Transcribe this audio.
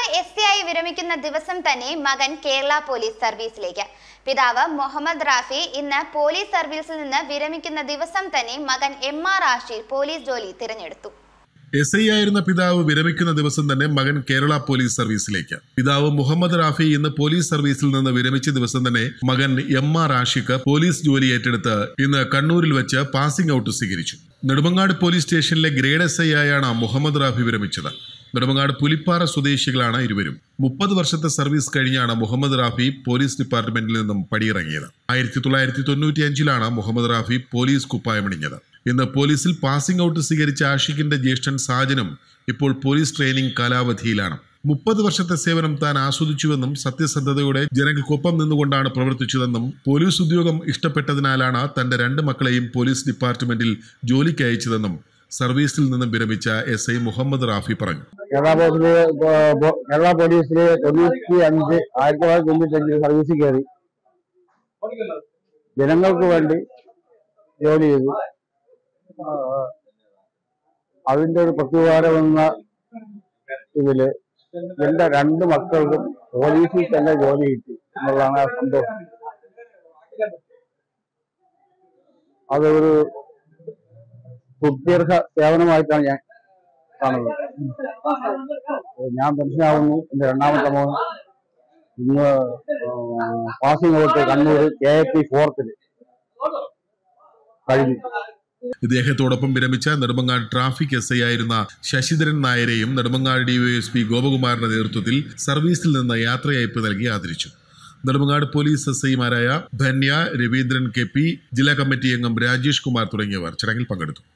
പിതാവ് SI വിരമിക്കുന്ന ദിവസം തന്നെ മകൻ കേരള പോലീസ് സർവീസിലേക്ക്. പിതാവ് മുഹമ്മദ് റാഫി ഇന്ന് പോലീസ് സർവീസിൽ നിന്ന് വിരമിക്കുന്ന ദിവസം തന്നെ മകൻ MR ആഷിർ പോലീസ് ജോലി തിരഞ്ഞെടുത്തു. SI ആയിരുന്ന പിതാവ് വിരമിക്കുന്ന ദിവസം തന്നെ മകൻ കേരള പോലീസ് സർവീസിലേക്ക്. പിതാവ് മുഹമ്മദ് റാഫി ഇന്ന് പോലീസ് സർവീസിൽ നിന്ന് വിരമിച്ച ദിവസം തന്നെ മകൻ MR ആഷിഖ് പോലീസ് ജോലി ഏറ്റെടുത്ത് ഇന്ന് കണ്ണൂരിൽ വെച്ച് പാസിംഗ് ഔട്ട് സ്വീകരിച്ചു. നെടുമങ്ങാട് പോലീസ് സ്റ്റേഷനിലെ ഗ്രേഡ് SI ആയാണ് മുഹമ്മദ് റാഫി വിരമിച്ചത്. നെടുമങ്ങാട് പുലിപ്പാറ സ്വദേശികളാണ് ഇരുവരും. 30 വർഷത്തെ സർവീസ് കഴിഞ്ഞാണ് മുഹമ്മദ് റാഫി പോലീസ് ഡിപ്പാർട്ട്മെന്റിൽ നിന്നും പടിയിറങ്ങിയത്. 1995 മുഹമ്മദ് റാഫി പോലീസ് കുപ്പായമണിഞ്ഞത്. ഇന്ന് പോലീസിൽ പാസിംഗ് ഔട്ട് സ്വീകരിച്ച ആഷിഖിന്റെ ജ്യേഷ്ഠൻ സാജനും ഇപ്പോൾ പോലീസ് ട്രെയിനിങ് കാലാവധിയിലാണ്. 30 വർഷത്തെ സേവനം താൻ ആസ്വദിച്ചുവെന്നും സത്യസന്ധതയോടെ ജനങ്ങൾക്കൊപ്പം നിന്നുകൊണ്ടാണ് പ്രവർത്തിച്ചതെന്നും പോലീസ് ഉദ്യോഗം ഇഷ്ടപ്പെട്ടതിനാലാണ് തന്റെ 2 മക്കളെയും പോലീസ് ഡിപ്പാർട്ട്മെന്റിൽ ജോലിക്ക് അയച്ചതെന്നും സർവീസിൽ നിന്നും വിരമിച്ച SI മുഹമ്മദ് റാഫി പറഞ്ഞു. കേരള പോലീസിൽ 1995 സർവീസിൽ കയറി ജനങ്ങൾക്ക് വേണ്ടി ജോലി ചെയ്തു. അതിന്റെ ഒരു പ്രത്യുപകാരം എന്ന ഇതില് എന്റെ 2 മക്കൾക്കും പോലീസിൽ തന്നെ ജോലി കിട്ടി എന്നുള്ളതാണ് സന്തോഷം. അതൊരു സുദീർഘ സേവനമായിട്ടാണ് ഞാൻ കാണുന്നത്. ഞാൻ പെൻഷനാവുന്നു. എന്റെ 2ാമത്തെ മോൻ ഇന്ന് passing out Kannur KIP 4th കഴിഞ്ഞു. ഇദ്ദേഹത്തോടൊപ്പം വിരമിച്ച നെടുമങ്ങാട് ട്രാഫിക് SI ആയിരുന്ന ശശിധരൻ നായരെയും നെടുമങ്ങാട് DYSP ഗോപകുമാറിന്റെ നേതൃത്വത്തിൽ സർവീസിൽ നിന്ന് യാത്രയയപ്പ് നൽകി ആദരിച്ചു. നെടുമങ്ങാട് പോലീസ് SIമാരായ ധന്യ, രവീന്ദ്രൻ KP, ജില്ലാ കമ്മിറ്റി അംഗം രാജേഷ് കുമാർ തുടങ്ങിയവർ ചടങ്ങിൽ പങ്കെടുത്തു.